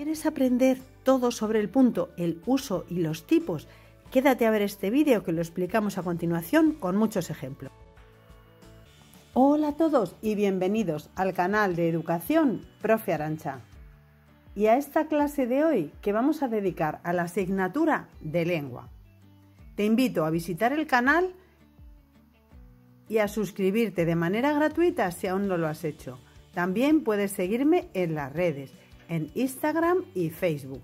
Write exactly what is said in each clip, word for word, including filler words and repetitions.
¿Quieres aprender todo sobre el punto, el uso y los tipos? Quédate a ver este vídeo que lo explicamos a continuación con muchos ejemplos. Hola a todos y bienvenidos al canal de Educación Profe Arantxa. Y a esta clase de hoy que vamos a dedicar a la asignatura de lengua. Te invito a visitar el canal y a suscribirte de manera gratuita si aún no lo has hecho. También puedes seguirme en las redes, en Instagram y Facebook.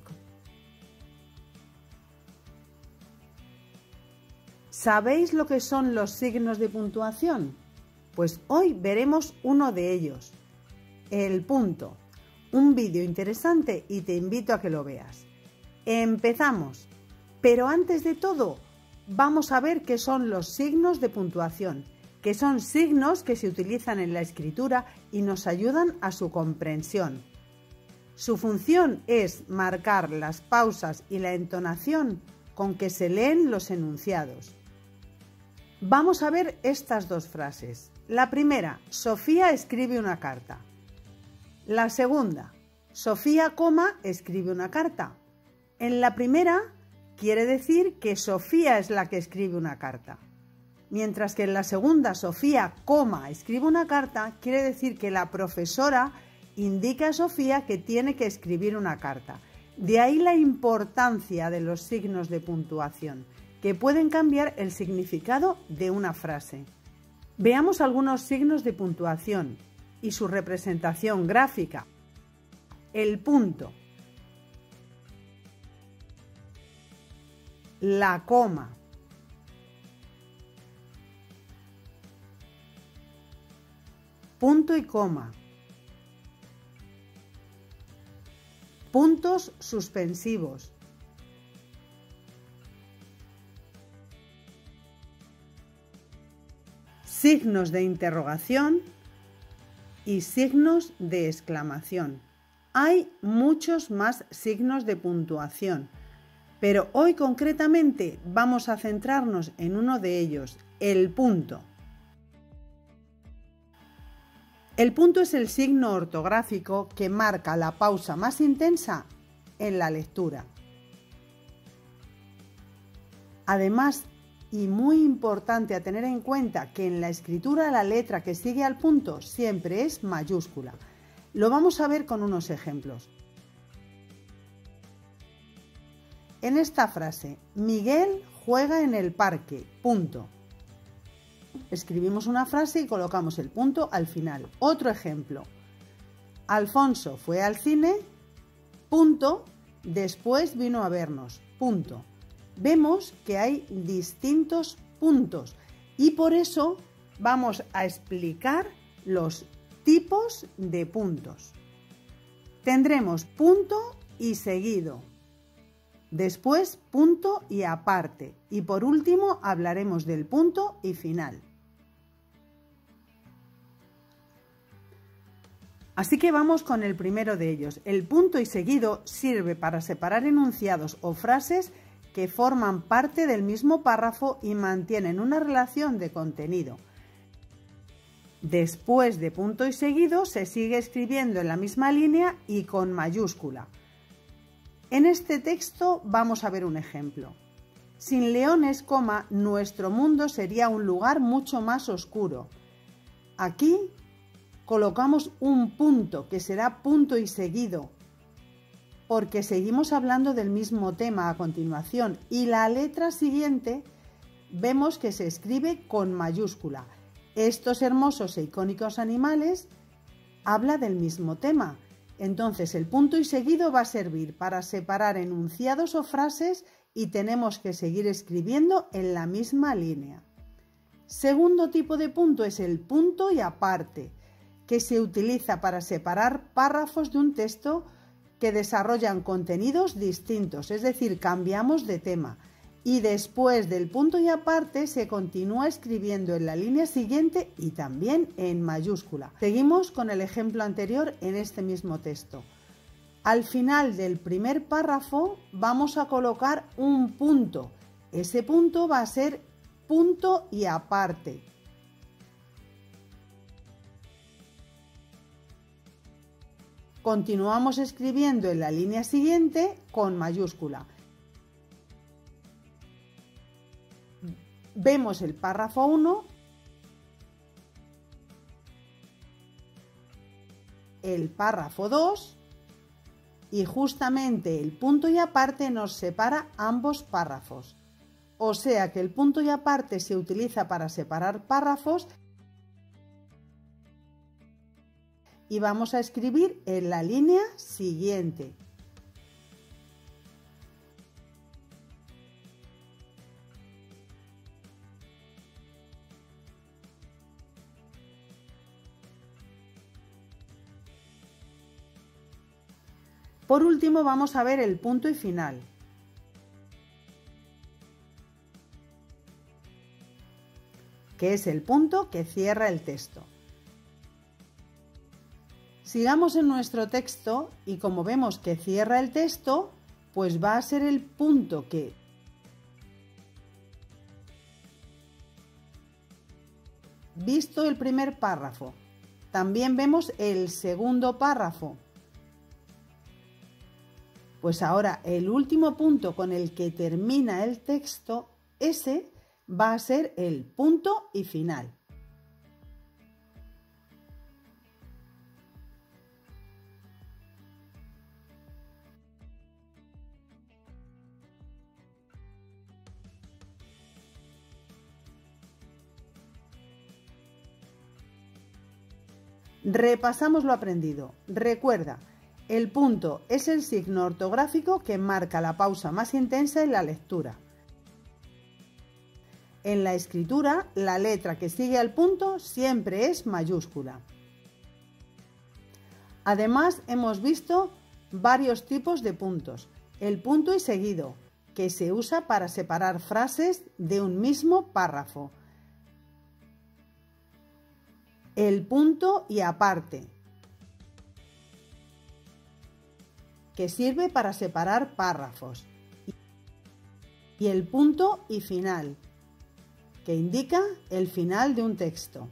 ¿Sabéis lo que son los signos de puntuación? Pues hoy veremos uno de ellos, el punto. Un vídeo interesante y te invito a que lo veas. Empezamos. Pero antes de todo, vamos a ver qué son los signos de puntuación, que son signos que se utilizan en la escritura y nos ayudan a su comprensión. Su función es marcar las pausas y la entonación con que se leen los enunciados. Vamos a ver estas dos frases. La primera, Sofía escribe una carta. La segunda, Sofía, coma, escribe una carta. En la primera, quiere decir que Sofía es la que escribe una carta. Mientras que en la segunda, Sofía, coma, escribe una carta, quiere decir que la profesora indica a Sofía que tiene que escribir una carta. De ahí la importancia de los signos de puntuación, que pueden cambiar el significado de una frase. Veamos algunos signos de puntuación y su representación gráfica. El punto, la coma, punto y coma, puntos suspensivos, signos de interrogación y signos de exclamación. Hay muchos más signos de puntuación, pero hoy concretamente vamos a centrarnos en uno de ellos, el punto. El punto es el signo ortográfico que marca la pausa más intensa en la lectura. Además, y muy importante a tener en cuenta, que en la escritura la letra que sigue al punto siempre es mayúscula. Lo vamos a ver con unos ejemplos. En esta frase, Miguel juega en el parque, punto. Escribimos una frase y colocamos el punto al final. Otro ejemplo. Alfonso fue al cine, punto, después vino a vernos, punto. Vemos que hay distintos puntos y por eso vamos a explicar los tipos de puntos. Tendremos punto y seguido, después punto y aparte y por último hablaremos del punto y final. Así que vamos con el primero de ellos. El punto y seguido sirve para separar enunciados o frases que forman parte del mismo párrafo y mantienen una relación de contenido. Después de punto y seguido se sigue escribiendo en la misma línea y con mayúscula. En este texto vamos a ver un ejemplo. Sin leones, coma, nuestro mundo sería un lugar mucho más oscuro. Aquí colocamos un punto que será punto y seguido, porque seguimos hablando del mismo tema a continuación y la letra siguiente vemos que se escribe con mayúscula. Estos hermosos e icónicos animales habla del mismo tema. Entonces el punto y seguido va a servir para separar enunciados o frases y tenemos que seguir escribiendo en la misma línea. Segundo tipo de punto es el punto y aparte, que se utiliza para separar párrafos de un texto que desarrollan contenidos distintos, es decir, cambiamos de tema. Y después del punto y aparte se continúa escribiendo en la línea siguiente y también en mayúscula. Seguimos con el ejemplo anterior en este mismo texto. Al final del primer párrafo vamos a colocar un punto. Ese punto va a ser punto y aparte. Continuamos escribiendo en la línea siguiente con mayúscula. Vemos el párrafo uno, el párrafo dos y justamente el punto y aparte nos separa ambos párrafos. O sea que el punto y aparte se utiliza para separar párrafos y vamos a escribir en la línea siguiente. Por último vamos a ver el punto y final. Que es el punto que cierra el texto. Sigamos en nuestro texto y como vemos que cierra el texto, pues va a ser el punto que visto el primer párrafo. También vemos el segundo párrafo. Pues ahora el último punto con el que termina el texto, ese va a ser el punto y final. Repasamos lo aprendido. Recuerda, el punto es el signo ortográfico que marca la pausa más intensa en la lectura. En la escritura, la letra que sigue al punto siempre es mayúscula. Además, hemos visto varios tipos de puntos. El punto y seguido, que se usa para separar frases de un mismo párrafo. El punto y aparte, que sirve para separar párrafos. Y el punto y final, que indica el final de un texto.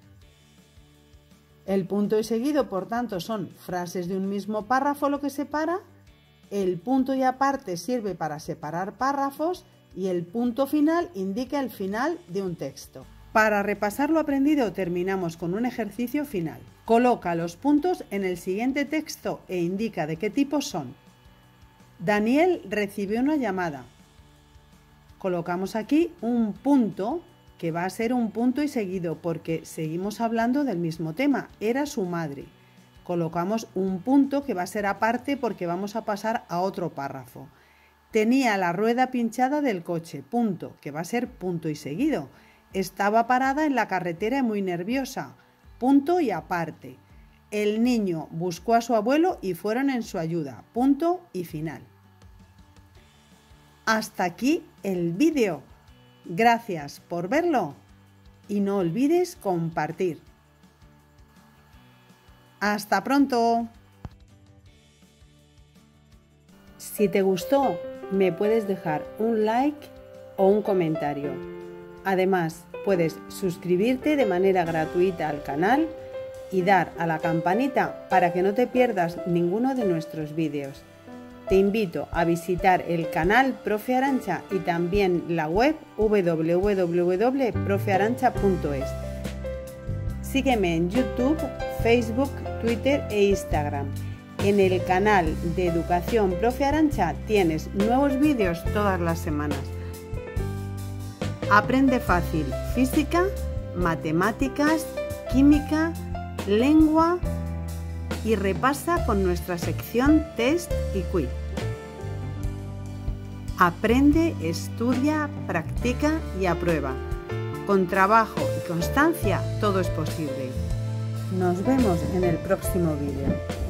El punto y seguido, por tanto, son frases de un mismo párrafo lo que separa. El punto y aparte sirve para separar párrafos y el punto final indica el final de un texto. Para repasar lo aprendido terminamos con un ejercicio final. Coloca los puntos en el siguiente texto e indica de qué tipo son. Daniel recibió una llamada. Colocamos aquí un punto que va a ser un punto y seguido porque seguimos hablando del mismo tema. Era su madre. Colocamos un punto que va a ser aparte porque vamos a pasar a otro párrafo. Tenía la rueda pinchada del coche. Punto, que va a ser punto y seguido. Estaba parada en la carretera y muy nerviosa. Punto y aparte. El niño buscó a su abuelo y fueron en su ayuda. Punto y final. Hasta aquí el vídeo. Gracias por verlo y no olvides compartir. ¡Hasta pronto! Si te gustó, me puedes dejar un like o un comentario. Además, puedes suscribirte de manera gratuita al canal y dar a la campanita para que no te pierdas ninguno de nuestros vídeos. Te invito a visitar el canal Profe Arantxa y también la web w w w punto profe arantxa punto es. Sígueme en YouTube, Facebook, Twitter e Instagram. En el canal de Educación Profe Arantxa tienes nuevos vídeos todas las semanas. Aprende fácil física, matemáticas, química, lengua y repasa con nuestra sección test y quiz. Aprende, estudia, practica y aprueba. Con trabajo y constancia todo es posible. Nos vemos en el próximo vídeo.